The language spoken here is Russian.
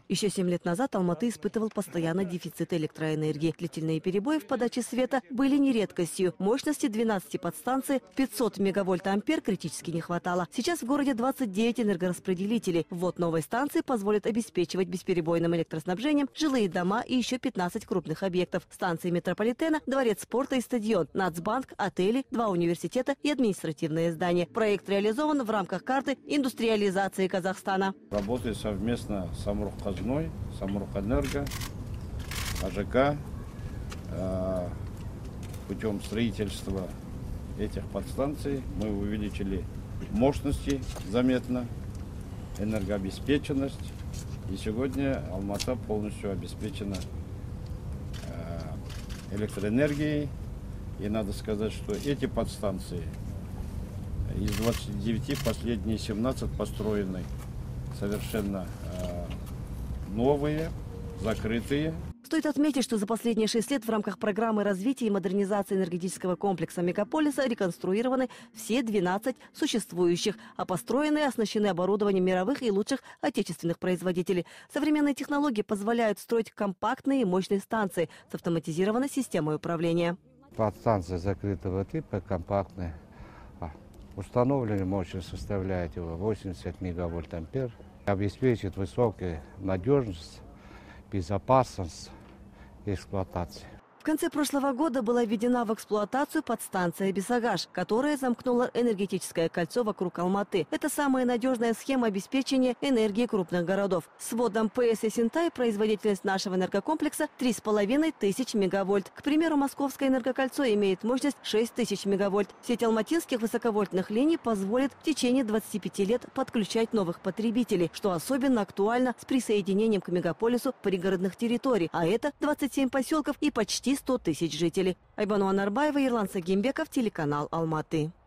Еще 7 лет назад Алматы испытывал постоянный дефицит электроэнергии. Длительные перебои в подаче света были не редкостью. Мощности 12 подстанций 500 мегавольт-ампер критически не хватало. Сейчас в городе 29 энергораспределителей. Ввод новой станции позволит обеспечивать бесперебойным электроснабжением жилые дома и еще 15 крупных объектов. Станции метрополитена, дворец спорта и стадион, Нацбанк, отели, 2 университета и административные здания. Проект реализован в рамках карты индустриализации Казахстана. Работает совместно с Самрух-Казной, Самрух-Энерго, АЖК путем строительства этих подстанций мы увеличили мощности заметно, энергообеспеченность. И сегодня Алмата полностью обеспечена электроэнергией. И надо сказать, что эти подстанции из 29 последние 17 построены совершенно новые, закрытые. Стоит отметить, что за последние 6 лет в рамках программы развития и модернизации энергетического комплекса мегаполиса реконструированы все 12 существующих, а построены и оснащены оборудованием мировых и лучших отечественных производителей. Современные технологии позволяют строить компактные и мощные станции с автоматизированной системой управления. Подстанция закрытого типа, компактная. Установленная мощность составляет его 80 мегавольт-ампер. Обеспечит высокую надежность, безопасность эксплуатации. В конце прошлого года была введена в эксплуатацию подстанция «Бесагаш», которая замкнула энергетическое кольцо вокруг Алматы. Это самая надежная схема обеспечения энергии крупных городов. С вводом ПС Есентай производительность нашего энергокомплекса 3500 мегавольт. К примеру, Московское энергокольцо имеет мощность 6000 мегавольт. Сеть алматинских высоковольтных линий позволит в течение 25 лет подключать новых потребителей, что особенно актуально с присоединением к мегаполису пригородных территорий. А это 27 поселков и почти 100 тысяч жителей. Айбану Анарбаева, Ерлан Сагимбеков, телеканал Алматы.